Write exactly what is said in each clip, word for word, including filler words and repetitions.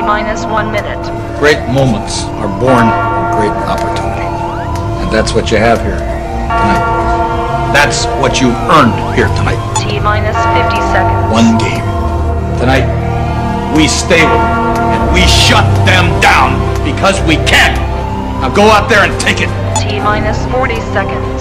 T-minus one minute. Great moments are born of great opportunity. And that's what you have here tonight. That's what you've earned here tonight. T-minus fifty seconds. One game. Tonight, we stay with them, and we shut them down because we can. Now go out there and take it. T-minus forty seconds.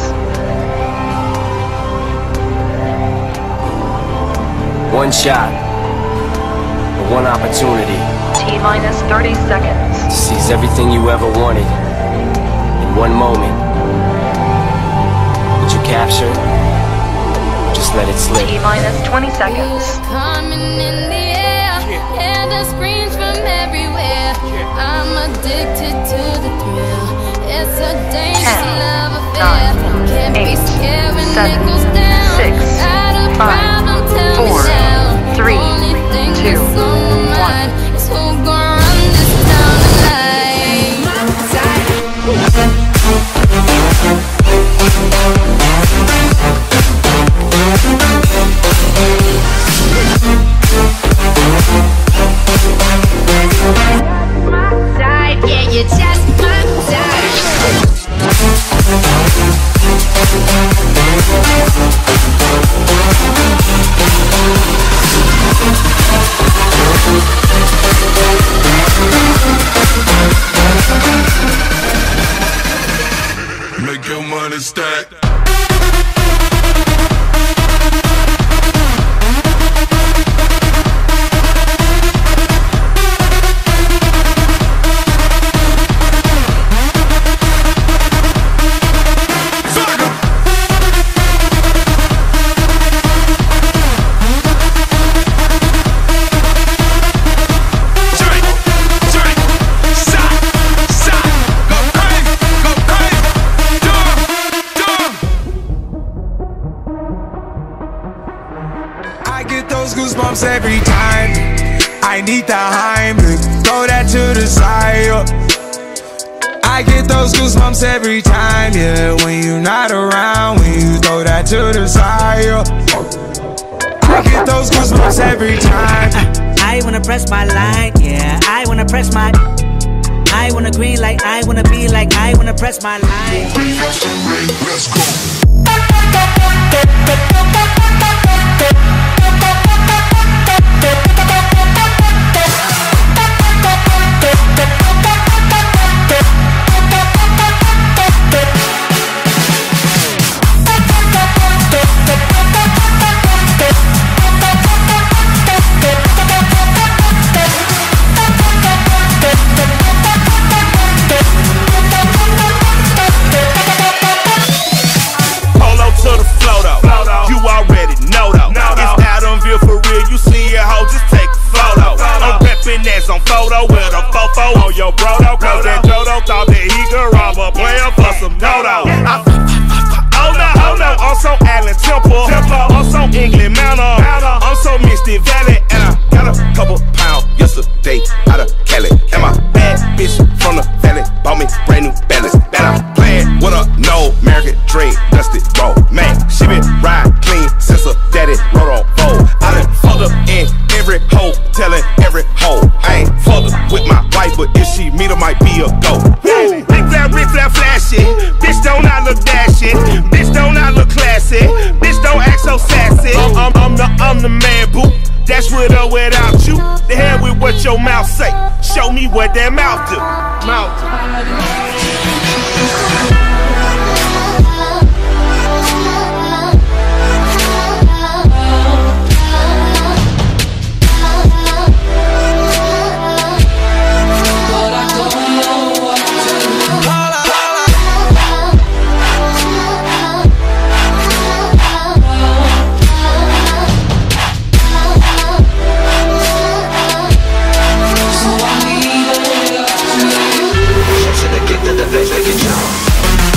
One shot. One opportunity. T-minus thirty seconds. To seize everything you ever wanted in one moment. Would you capture it? Or just let it slip? T-minus twenty seconds. Coming in the air, hear the screams from everywhere. I'm addicted to the thrill. It's a dangerous love affair. Can't be scared when it goes down. six, Got a five, problem, tell me four, now. three, Only thing two, that's on my mind is who gon' run this town tonight. Yeah, you're just my type. Make your money stack. I get those goosebumps every time. I need the Heimlich, throw that to the side. uh. I get those goosebumps every time, yeah. When you're not around, when you throw that to the side. uh. I get those goosebumps every time. I wanna press my line, yeah. I wanna press my. I wanna green like I wanna be like I wanna press my line. Let's go. On photo with a fofo on your brodo, cause that Jodo thought that he could rob a player for some dodo. I, oh no, oh no, I'm so Allen Temple, I'm so England Mountain, I'm so Mystic Valley, and I got a couple pounds yesterday out of Cali. And my bad bitch from the valley bought me brand new balance. And I'm playing with a no American dream, dusty roll. Man, she been riding clean since her daddy rode on fold. I done fucked up in every hole, telling every hole. I ain't fucked up with my wife, but if she meet her, might be a go. Rick flat, Rick flat, flashy. Bitch don't I look dashing. Bitch don't I look classy. Bitch don't act so sassy. I'm, I'm, I'm the I'm the man, boo. That's with or without you. The hell with what your mouth say. Show me what that mouth do. Mouth do. Get to the face, make it jump.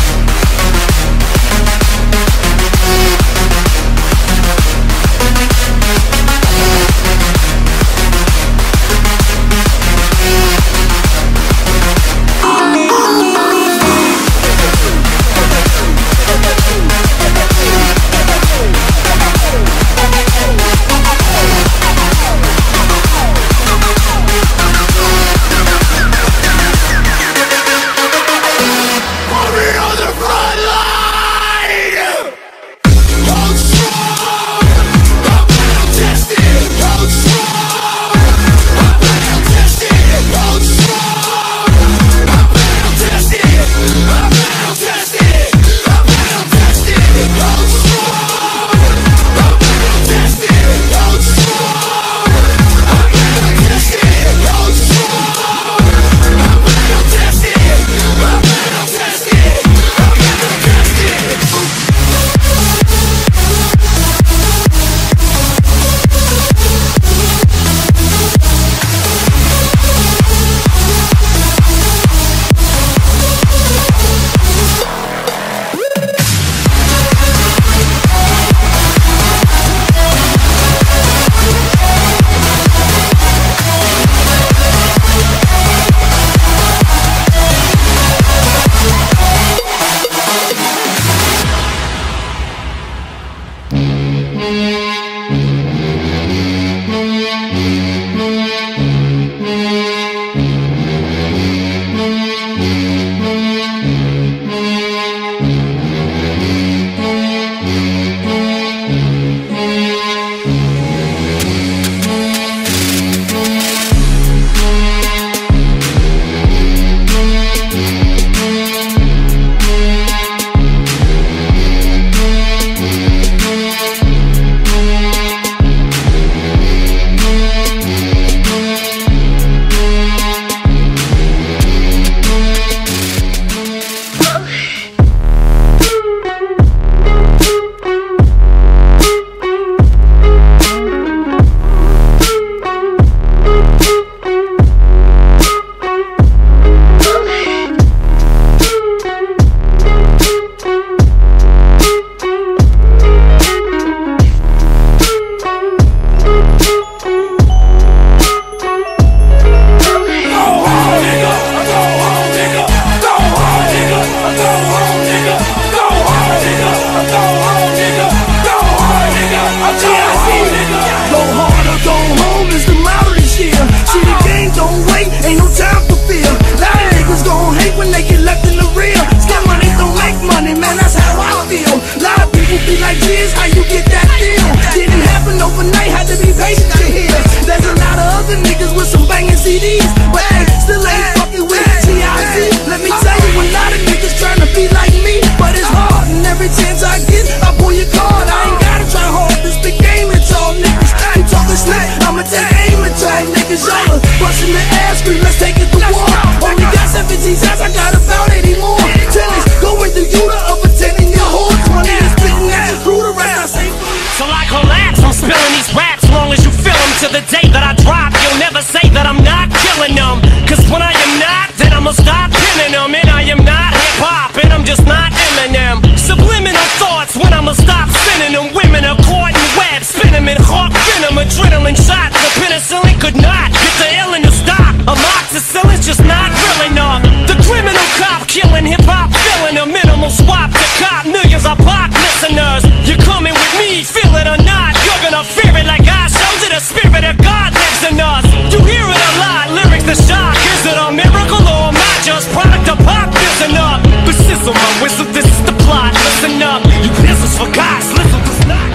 with some banging C Ds, but they still ain't fucking with T I Z. Let me tell you, a lot of niggas trying to be like me, but it's hard, and every chance I get, I pull your card. I ain't gotta try hard to speak game at y'all niggas. You talking smack, I'ma take aim at y'all niggas. Y'all are busting the ass, scream, let's take it to war. Only got seventeen shots, I got about eighty more. Tennis going through you to up a ten in your horse. One nigga spitting at your crew, the rest I say. So I collapse, I'm spilling these raps. Long as you feel them to the day that I drop, you'll never say that I'm not killing them. Cause when I am not, then I'ma stop pinning them. And I am not hip-hop, and I'm just not Eminem. Subliminal thoughts when I'ma stop sending them. Women are caught in webs, spin them in hawk venom. Adrenaline shots, the penicillin could not get the illin to stop. Amoxicillin's just not real enough. The criminal cop killing hip-hop, filling a minimal swap to cop millions of pop listeners. You're coming with me, feel it or not, you're gonna fear it like I showed you. The spirit of God lives in us. You hear it a lot, lyrics the shock. Is it a miracle or am I just product of pop? Listen up, but sizzle my whistle, this is the plot. Listen up, you business for guys, listen to not.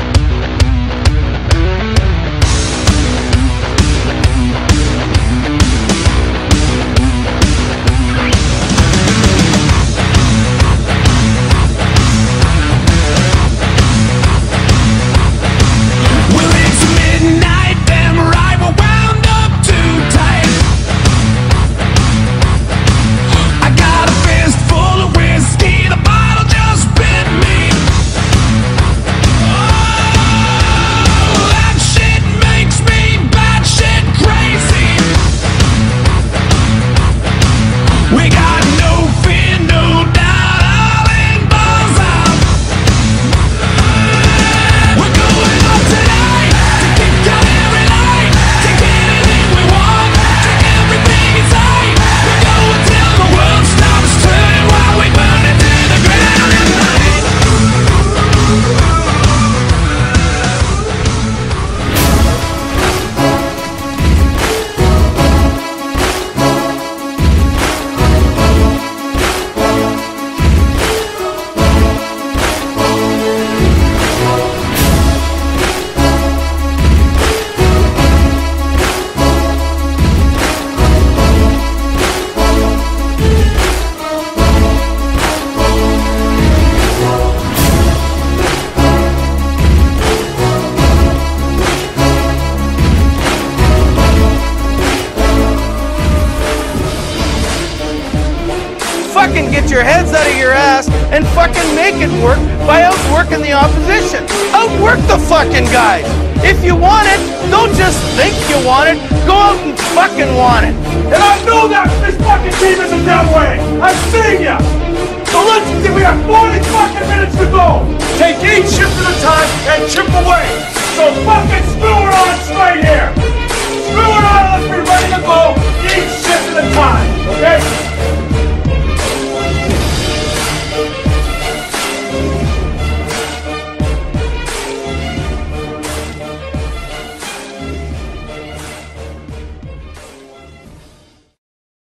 Fucking get your heads out of your ass and fucking make it work by outworking the opposition. Outwork the fucking guys. If you want it, don't just think you want it. Go out and fucking want it. And I know that this fucking team isn't that way. I've seen ya. So let's see, we have forty fucking minutes to go. Take each shift at a time and chip away. So fucking screw it on straight here. Screw it on